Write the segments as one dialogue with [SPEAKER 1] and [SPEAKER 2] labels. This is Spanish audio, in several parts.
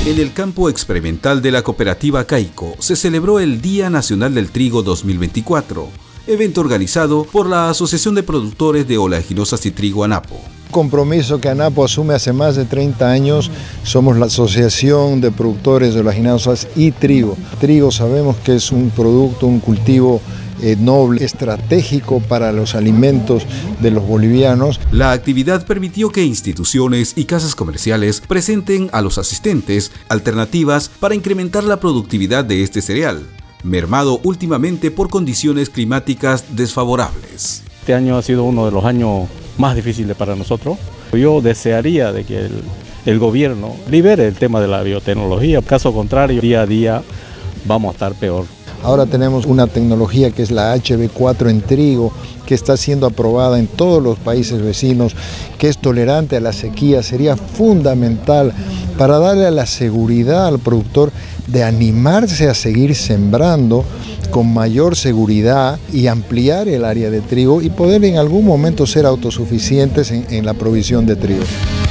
[SPEAKER 1] En el campo experimental de la cooperativa Caico se celebró el Día Nacional del Trigo 2024, evento organizado por la Asociación de Productores de Oleaginosas y Trigo ANAPO.
[SPEAKER 2] Compromiso que ANAPO asume hace más de 30 años. Somos la Asociación de Productores de Oleaginosas y Trigo. Trigo sabemos que es un producto, un cultivo noble, estratégico para los alimentos de los bolivianos.
[SPEAKER 1] La actividad permitió que instituciones y casas comerciales presenten a los asistentes alternativas para incrementar la productividad de este cereal, mermado últimamente por condiciones climáticas desfavorables.
[SPEAKER 3] Este año ha sido uno de los años más difíciles para nosotros. Yo desearía de que el gobierno libere el tema de la biotecnología. Caso contrario, día a día vamos a estar peor.
[SPEAKER 2] Ahora tenemos una tecnología que es la HB4 en trigo, que está siendo aprobada en todos los países vecinos, que es tolerante a la sequía. Sería fundamental para darle la seguridad al productor de animarse a seguir sembrando con mayor seguridad y ampliar el área de trigo y poder en algún momento ser autosuficientes en la provisión de trigo.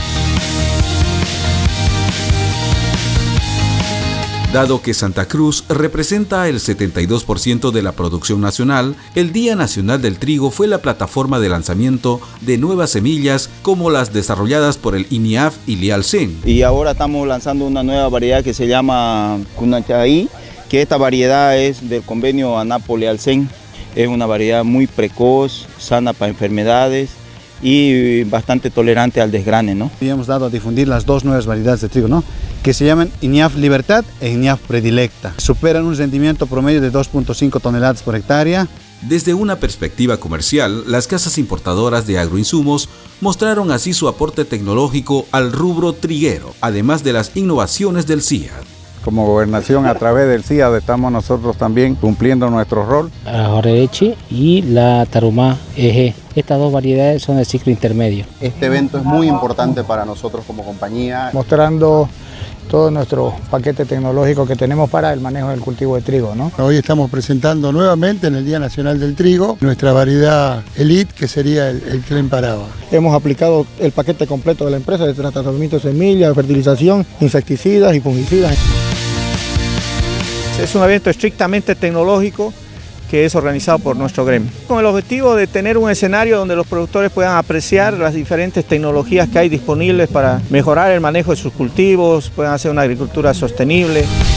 [SPEAKER 1] Dado que Santa Cruz representa el 72% de la producción nacional, el Día Nacional del Trigo fue la plataforma de lanzamiento de nuevas semillas como las desarrolladas por el INIAF y Lialcén.
[SPEAKER 4] Y ahora estamos lanzando una nueva variedad que se llama Cunachay, que esta variedad es del convenio ANAPO-Lialcén. Es una variedad muy precoz, sana para enfermedades y bastante tolerante al desgrane, ¿no?
[SPEAKER 5] Y hemos dado a difundir las dos nuevas variedades de trigo, ¿no?, que se llaman INIAF Libertad e INIAF Predilecta. Superan un rendimiento promedio de 2.5 toneladas por hectárea.
[SPEAKER 1] Desde una perspectiva comercial, las casas importadoras de agroinsumos mostraron así su aporte tecnológico al rubro triguero, además de las innovaciones del CIAD.
[SPEAKER 6] Como gobernación, a través del CIAD, estamos nosotros también cumpliendo nuestro rol.
[SPEAKER 7] La Jorechi y la Tarumá EG. Estas dos variedades son de ciclo intermedio.
[SPEAKER 8] Este evento es muy importante para nosotros como compañía.
[SPEAKER 9] Mostrando todo nuestro paquete tecnológico que tenemos para el manejo del cultivo de trigo, ¿no?
[SPEAKER 10] Hoy estamos presentando nuevamente en el Día Nacional del Trigo nuestra variedad Elite, que sería el Clen Paraba.
[SPEAKER 9] Hemos aplicado el paquete completo de la empresa de tratamiento de semillas, fertilización, insecticidas y fungicidas.
[SPEAKER 11] Es un evento estrictamente tecnológico que es organizado por nuestro gremio, con el objetivo de tener un escenario donde los productores puedan apreciar las diferentes tecnologías que hay disponibles para mejorar el manejo de sus cultivos, puedan hacer una agricultura sostenible.